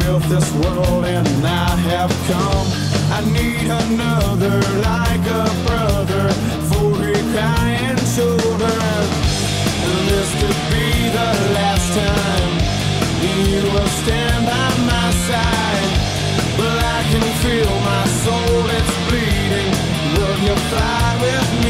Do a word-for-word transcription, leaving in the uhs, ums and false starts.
built this world and I have come. I need another like a brother for a crying shoulder. This could be the last time you will stand by my side, but I can feel my soul, it's bleeding. Will you fly with me?